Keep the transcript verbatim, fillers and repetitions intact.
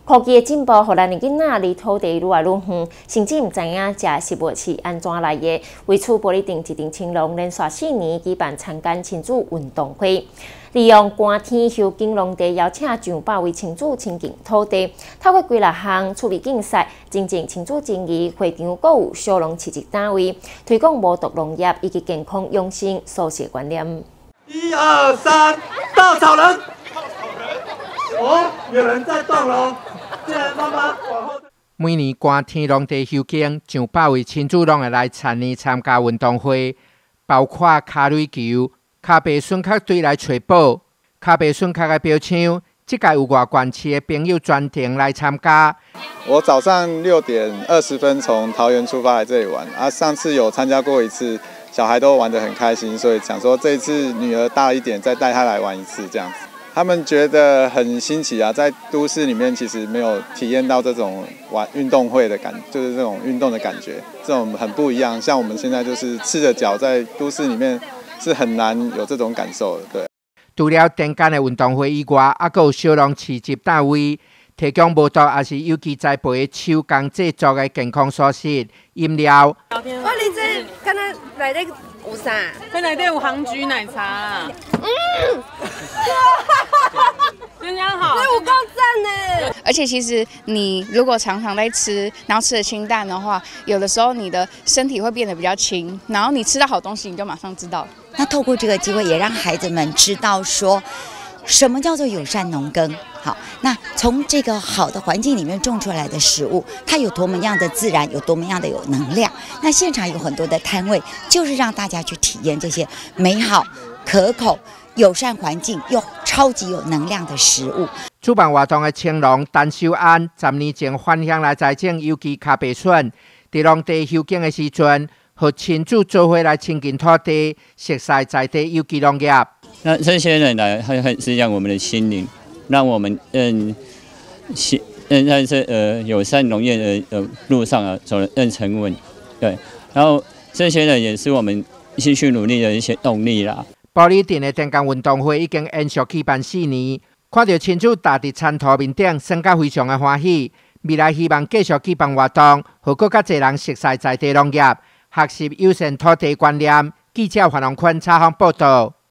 科技的进步，互咱的囡仔离土地愈来愈远，甚至毋知影食食物是安怎来的。为此，玻璃定一定青龙连续四年举办参干亲子运动会，利用寒天休耕农地，邀请上百位亲子亲近土地，透过几六项趣味竞赛，增进亲子情谊。会场阁有小农市集单位，推广无毒农业以及健康养生素食观念。 一二三，稻草人！哦，有人在动喽！进来，妈妈往后。 每年寒天农地休耕，上百位亲子拢会来田里参加运动会，包括卡蕊球、卡白笋壳队来找宝、卡白笋壳的标枪。这届有外县市的朋友专程来参加。 我早上六点二十分从桃园出发来这里玩，啊，上次有参加过一次，小孩都玩得很开心，所以想说这一次女儿大一点，再带她来玩一次这样子。他们觉得很新奇啊，在都市里面其实没有体验到这种玩运动会的感，就是这种运动的感觉，这种很不一样。像我们现在就是赤着脚在都市里面，是很难有这种感受的，对。 除了田间的运动会以外，还有小农市集单位提供无毒也是有机栽培的手工制作的健康素食饮料。 我你这刚才内底有啥？这内底有杭菊奶茶啦。嗯，真刚好。那我够赞呢。 而且其实你如果常常在吃，然后吃的清淡的话，有的时候你的身体会变得比较轻，然后你吃到好东西，你就马上知道。 那透过这个机会，也让孩子们知道说，什么叫做友善农耕。好，那从这个好的环境里面种出来的食物，它有多么样的自然，有多么样的有能量。那现场有很多的摊位，就是让大家去体验这些美好、可口、友善环境又超级有能量的食物。 主办活动的青龙陈秀安，十年前返乡来栽种有机卡白笋，在农地休耕的时阵，和亲子做伙来亲近土地，熟悉在地有机农业。 那这些人来，很很滋养我们的心灵，让我们嗯，心嗯在这呃友善农业的呃路上啊走得更沉稳，对。然后这些人也是我们继续努力的一些动力啦。 玻璃镇的田间运动会已经延续举办四年，看到亲子踏伫田土面顶，生甲非常的欢喜。未来希望继续举办活动，和更加侪人熟悉在地农业，学习友善土地观念。记者黄龙坤采访报道。